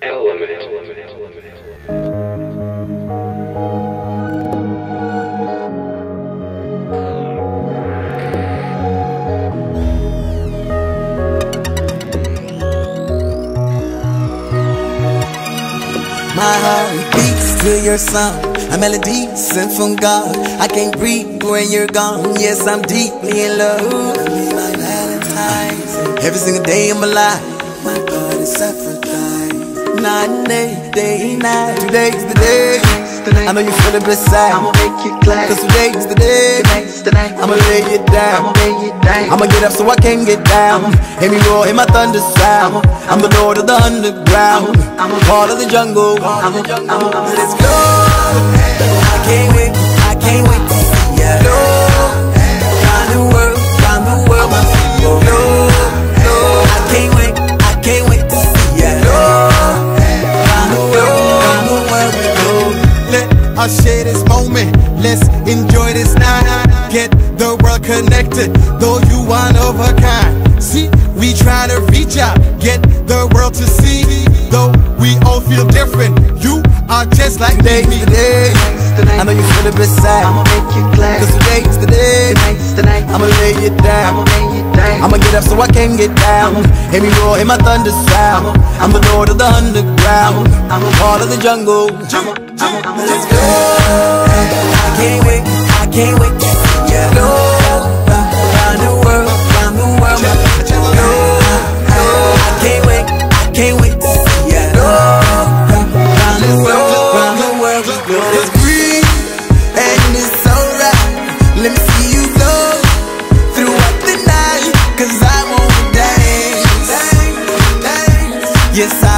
My heart beats to your song, a melody sent from God. I can't breathe when you're gone. Yes, I'm deeply in love. Be my Valentine's. Every single day of my life, my God is sacrifice. Night and day and night. Today's the day. I know you feel it beside. I'ma make you glad. Cause today's the day. Tonight's the night. I'ma lay it down. I'ma lay it down. I'ma get up so I can get down. Hear me roar, hear my thunder sound. I'm the Lord of the underground. I'm a part of the jungle. Let's go. I can't wait to see ya. Go. Round the world, my people. Go. I can't wait to see ya. Go. Round the world we go. Let us share this moment. Let's enjoy this night. Get the world connected, though you one of a kind. See, we try to reach out, get the world to see. Though we all feel different, you are just like me. Today's the day. I know you feel it beside. I'ma make you glad. Cause today's the day. Tonight's the night. I'ma lay it down. I'ma lay it down. I'ma get up so I can get down. Hear me roar, hear my thunder sound. I'm the Lord of the underground. I'm a part of the jungle. Let's go. I can't wait to see ya. Go. Round the world, my people. Go. I can't wait to see ya. Go. Round the world we go. It's green and it's alright. Let me see you flow throughout the night. Cause I wanna dance. Yes, I